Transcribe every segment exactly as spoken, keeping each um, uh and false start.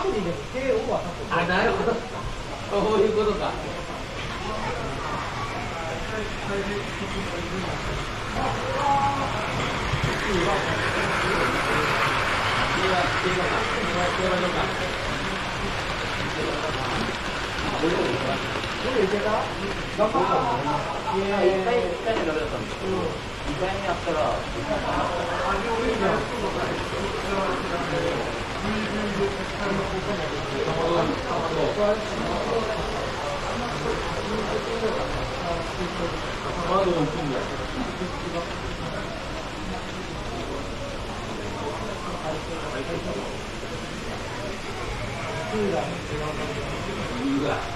プリでも ケーオー はタコ。 あ、なるほど。そういうことか。 どれいけた？頑張ったの？いやいやいや、いっかいめダメだったんですけど、にかいめやったら、いいじゃん。 窓も来んだよ。うわ。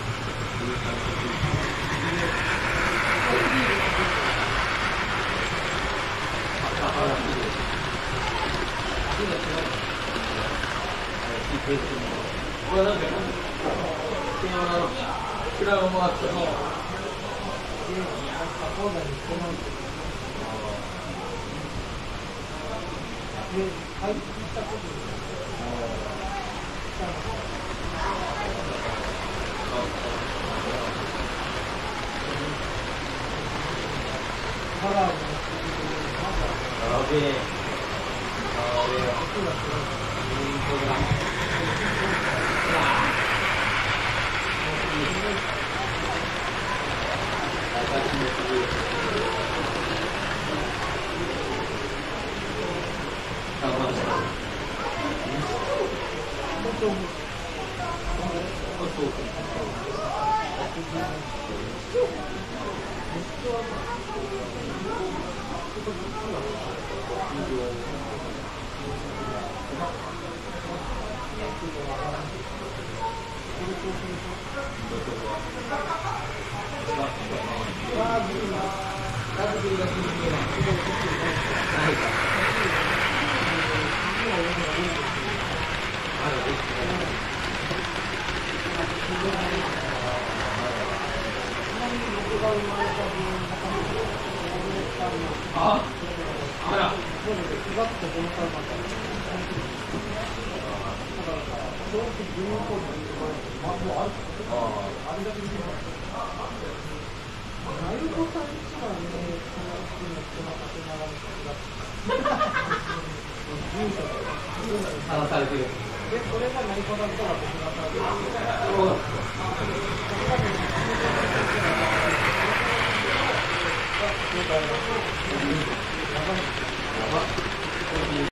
これなんか、キラーもあったの。あ、あら。話されてる。で、これが何かだったら僕がされてる。やばい。